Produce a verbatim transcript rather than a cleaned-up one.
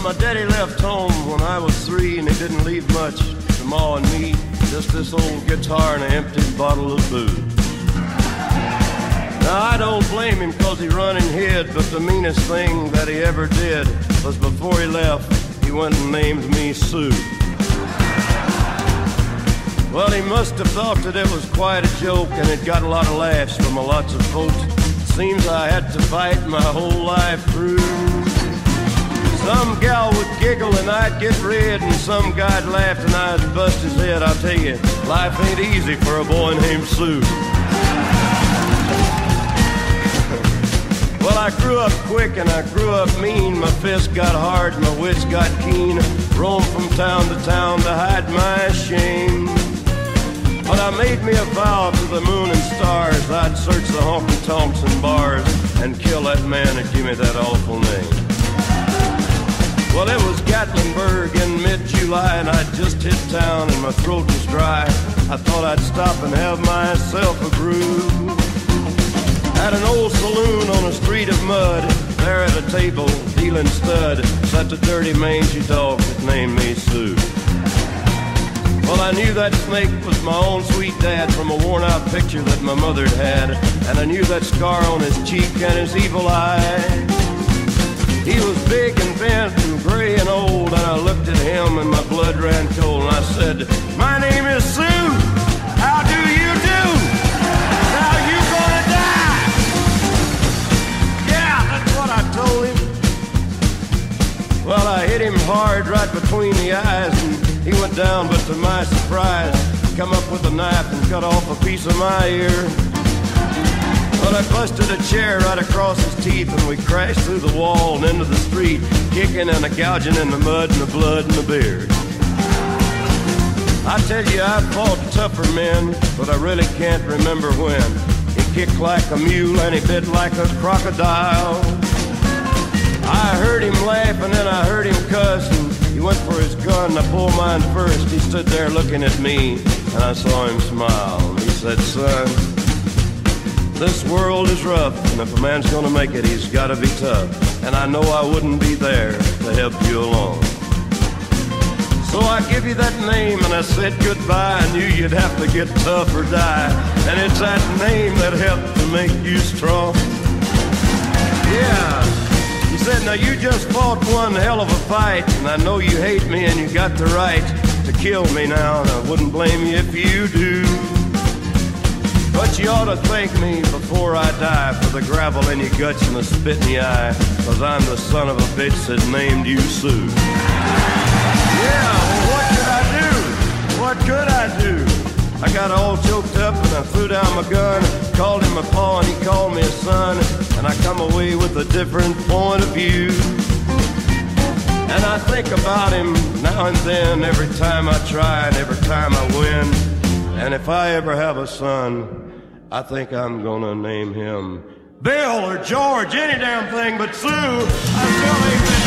my daddy left home when I was three, and he didn't leave much to Ma and me, just this old guitar and an empty bottle of booze. Now I don't blame him cause he run and hid, but the meanest thing that he ever did was before he left, he went and named me Sue. Well, he must have thought that it was quite a joke, and it got a lot of laughs from a lots of folks. It seems I had to fight my whole life through. Some gal would giggle and I'd get red, and some guy'd laugh and I'd bust his head. I'll tell you, life ain't easy for a boy named Sue. Well, I grew up quick and I grew up mean. My fists got hard, my wits got keen. Roamed from town to town to hide my shame. But I made me a vow to the moon and stars, I'd search the honky-tonks and bars and kill that man that gave me that awful name. Well, it was Gatlinburg in mid-July, and I'd just hit town and my throat was dry. I thought I'd stop and have myself a brew. At an old saloon on a street of mud, there at a table, dealing stud, sat the dirty mangy dog that named me Sue. Well, I knew that snake was my own sweet dad from a worn-out picture that my mother'd had, and I knew that scar on his cheek and his evil eye. He was big and bent and gray and old, and I looked at him and my blood ran cold, and I said, "My name is Sue. How do you do? Now you gonna die?" Yeah, that's what I told him. Well, I hit him hard right between the eyes, and he went down, but to my surprise, come up with a knife and cut off a piece of my ear. But I busted a chair right across his teeth, and we crashed through the wall and into the street, kicking and a gouging in the mud and the blood and the beard. I tell you, I fought tougher men, but I really can't remember when. He kicked like a mule and he bit like a crocodile. I heard him laugh and then I heard him cuss, and he went for his gun and I pulled mine first. He stood there looking at me and I saw him smile. He said, "Son, this world is rough, and if a man's gonna make it, he's gotta be tough. And I know I wouldn't be there to help you along. So I give you that name and I said goodbye. I knew you'd have to get tough or die, and it's that name that helped to make you strong." Yeah. He said, "Now you just fought one hell of a fight, and I know you hate me and you got the right to kill me now, and I wouldn't blame you if you do. But you ought to thank me before I die for the gravel in your guts and the spit in your eye, cause I'm the son of a bitch that named you Sue." Yeah, well, what could I do? What could I do? I got all choked up and I threw down my gun, called him a paw and he called me a son, and I come away with a different point of view. And I think about him now and then, every time I try and every time I win. And if I ever have a son, I think I'm gonna name him Bill or George, any damn thing but Sue. I still ain't